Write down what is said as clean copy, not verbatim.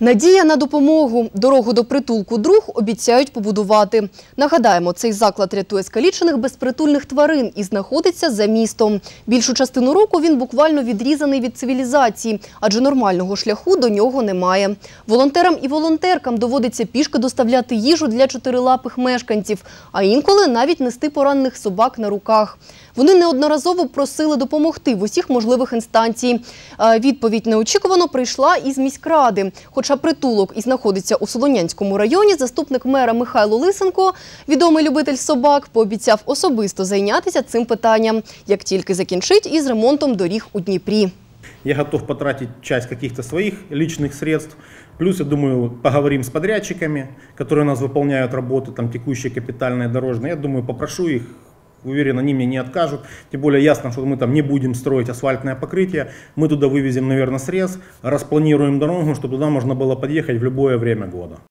Надія на допомогу. Дорогу до притулку «Друг» обіцяють побудувати. Нагадаємо, цей заклад рятує скалічених безпритульних тварин і знаходиться за містом. Більшу частину року він буквально відрізаний від цивілізації, адже нормального шляху до нього немає. Волонтерам і волонтеркам доводиться пішки доставляти їжу для чотирилапих мешканців, а інколи навіть нести поранених собак на руках. Вони неодноразово просили допомогти в усіх можливих інстанцій. Відповідь неочікувано прийшла із міськради. Хоча притулок і знаходиться у Солонянському районі, заступник мера Михайло Лисенко, відомий любитель собак, пообіцяв особисто зайнятися цим питанням, як тільки закінчить із ремонтом доріг у Дніпрі. Я готов потратить часть каких-то своих личных средств. Плюс, я думаю, поговорим с подрядчиками, которые у нас выполняют работы, там, текущие, капитальные, дорожные. Я думаю, попрошу их, уверен, они мне не откажут. Тем более ясно, что мы там не будем строить асфальтное покрытие. Мы туда вывезем, наверное, срез, распланируем дорогу, чтобы туда можно было подъехать в любое время года.